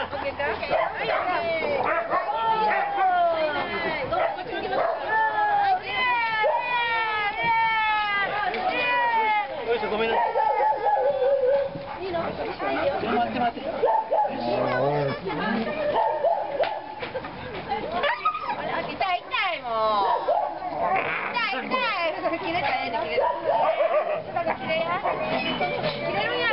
ごめんなさい。いいの？待って待って。痛い痛いもう。痛い痛い。切れたね切れた。切れるや。切れるや。